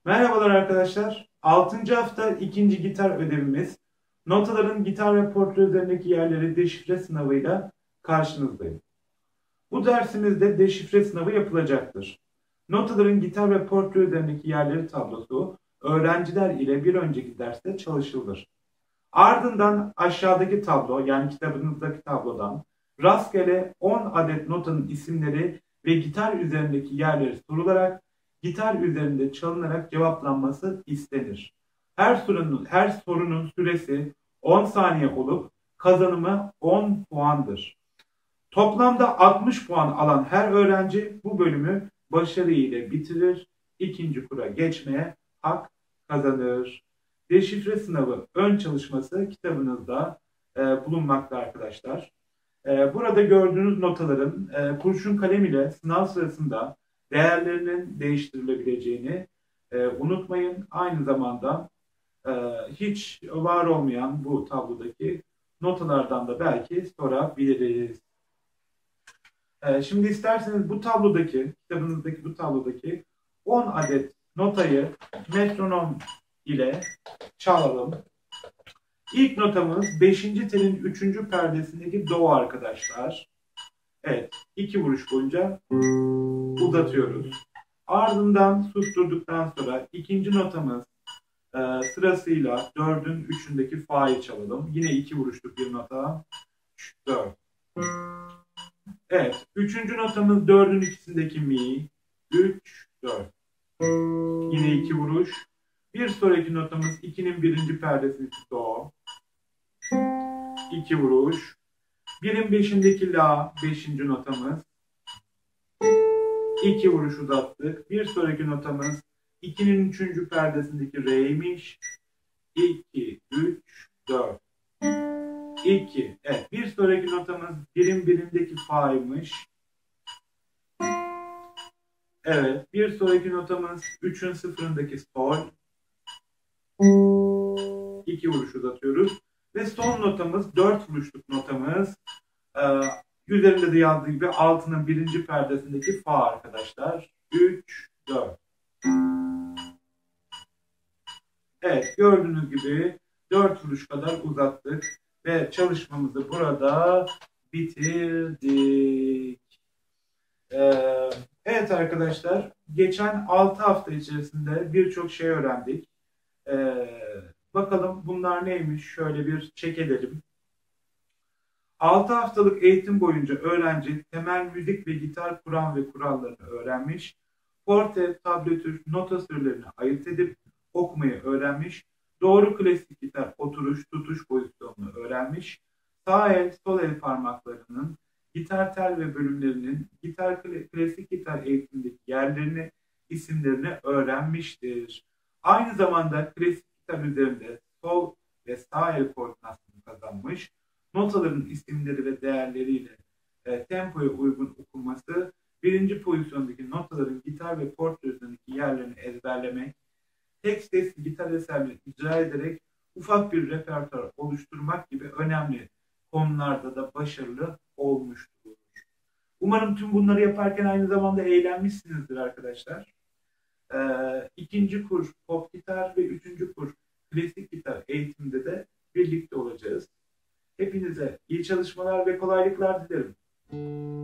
Merhabalar arkadaşlar. 6. hafta 2. gitar ödevimiz. Notaların gitar ve portre üzerindeki yerleri deşifre sınavıyla karşınızdayım. Bu dersimizde deşifre sınavı yapılacaktır. Notaların gitar ve portre üzerindeki yerleri tablosu öğrenciler ile bir önceki derste çalışılır. Ardından aşağıdaki tablo, yani kitabınızdaki tablodan rastgele 10 adet notanın isimleri ve gitar üzerindeki yerleri sorularak gitar üzerinde çalınarak cevaplanması istenir. Her sorunun süresi 10 saniye olup kazanımı 10 puandır. Toplamda 60 puan alan her öğrenci bu bölümü başarıyla bitirir, ikinci kura geçmeye hak kazanır. Deşifre sınavı ön çalışması kitabınızda bulunmakta arkadaşlar. Burada gördüğünüz notaların kurşun kalem ile sınav sırasında değerlerinin değiştirilebileceğini unutmayın. Aynı zamanda e, hiç var olmayan bu tablodaki notalardan da belki sorabiliriz. Şimdi isterseniz kitabınızdaki bu tablodaki 10 adet notayı metronom ile çalalım. İlk notamız 5. telin 3. perdesindeki do arkadaşlar. Evet, 2 vuruş boyunca uzatıyoruz. Ardından susturduktan sonra ikinci notamız sırasıyla 4'ün 3'ündeki fa'yı çalalım. Yine 2 vuruşluk bir nota. 4. Evet. Üçüncü notamız 4'ün ikisindeki mi. 3, 4. Yine 2 vuruş. Bir sonraki notamız 2'nin birinci perdesindeki do. 2 vuruş. 1'in beşindeki la. 5. notamız. 2 vuruş uzattık. Bir sonraki notamız 2'nin 3. perdesindeki re'ymiş. 2, 3, 4. 2. Evet. Bir sonraki notamız 1'in birindeki fa'ymış. Evet. Bir sonraki notamız 3'ün sıfırındaki sol. 2 vuruş uzatıyoruz. Ve son notamız 4 vuruşluk notamız. Üzerinde de yazdığı gibi altının birinci perdesindeki fa arkadaşlar. 3, 4. Evet, gördüğünüz gibi 4 vuruş kadar uzattık. Ve çalışmamızı burada bitirdik. Evet arkadaşlar, geçen 6 hafta içerisinde birçok şey öğrendik. Bakalım bunlar neymiş? Şöyle bir check edelim. 6 haftalık eğitim boyunca öğrenci temel müzik ve gitar kuram ve kurallarını öğrenmiş. Forte, tablatür, nota sürülerini ayırt edip okumayı öğrenmiş. Doğru klasik gitar oturuş, tutuş pozisyonunu öğrenmiş. Sağ el, sol el parmaklarının gitar tel ve bölümlerinin klasik gitar eğitimindeki yerlerini, isimlerini öğrenmiştir. Aynı zamanda klasik gitar üzerinde sol ve sağ el koordinasyonu kazanmış. Notaların isimleri ve değerleriyle tempoya uygun okunması, birinci pozisyondaki notaların gitar ve portre üzerindeki yerlerini ezberlemek, tek sesli gitar eserleri icra ederek ufak bir repertuar oluşturmak gibi önemli konularda da başarılı olmuştur. Umarım tüm bunları yaparken aynı zamanda eğlenmişsinizdir arkadaşlar. İkinci kurs pop gitar ve üçüncü kurs klasik gitar eğitiminde de birlikte olacağız. Hepinize iyi çalışmalar ve kolaylıklar dilerim.